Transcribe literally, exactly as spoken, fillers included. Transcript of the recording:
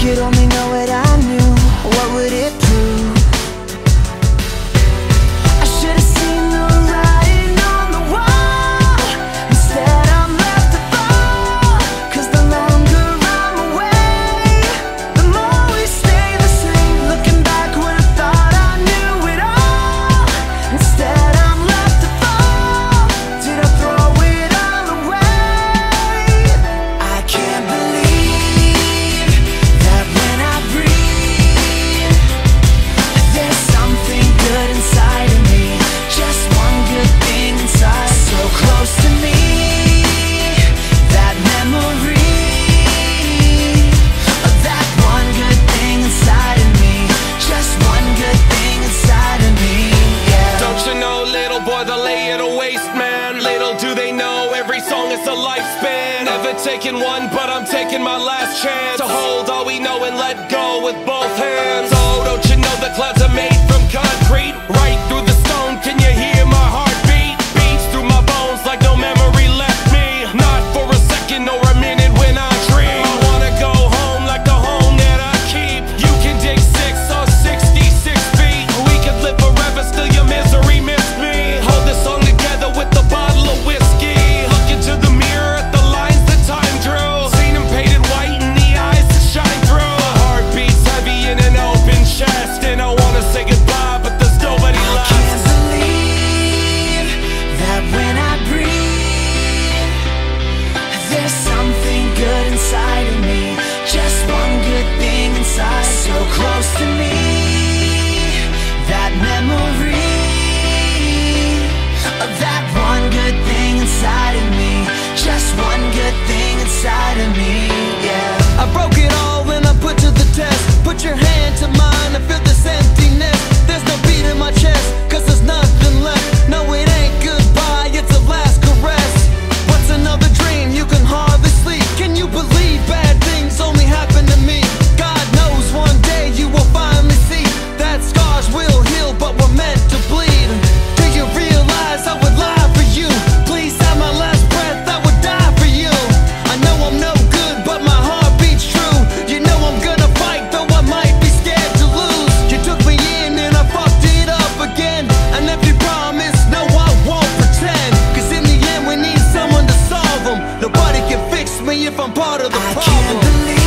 could only know what I knew, what would it prove? I should have seen the writing on the wall. Instead I'm left to fall, 'cause the longer I'm away, the more we stay the same. Looking back when I thought I knew it all, instead I'm left to fall. Did I throw it all away? I can't believe that when I breathe, there's something good inside of me. Just one good thing inside, so close to me. That memory of that one good thing inside of me. Just one good thing inside of me, yeah. Don't you know, little boy, they lay it to waste, man. Little do they know, every song is a lifespan. Never taking one, but I'm taking my last chance to hold all we know and let go with both hands. Oh, don't you know the clouds are made from concrete? Right through the stone, can you hear my heartbeat? Beats through my bones like no memory left me. Not for a second or a minute when I dream. I wanna go home like the home that I keep. You can dig six or sixty-six feet. We could live forever, still your misery missed me. Hold this song together with a bottle of whiskey. Look into the mirror at the lines that time drew. Seen them painted white in the eyes that shine through. My heart beats heavy in an open chest, and I wanna say goodbye, but there's nobody I left. can't believe that when I breathe, there's something good inside of me. Just one good thing inside, so close to me. That memory of that one good thing inside of me. Just one good thing inside of me, yeah. I broke it all when I put to the test. Put your hand to mine, I feel this emptiness. There's no beat in my chest, 'cause there's nothing left. No, it ain't goodbye, it's a last caress. What's another dream? You can hardly sleep. Can you believe bad things only happen to me? God knows one day you will finally see that scars will heal, but we're meant to bleed. Do you realize I would lie for you? Please have my last breath, I would die for you. I know I'm no good, but my heart beats true. You know I'm gonna fight, though I might be scared to lose. You took me in and I fucked it up again. An empty promise, no I won't pretend. 'Cause in the end we need someone to solve them. Nobody can fix me if I'm part of the problem. I can't believe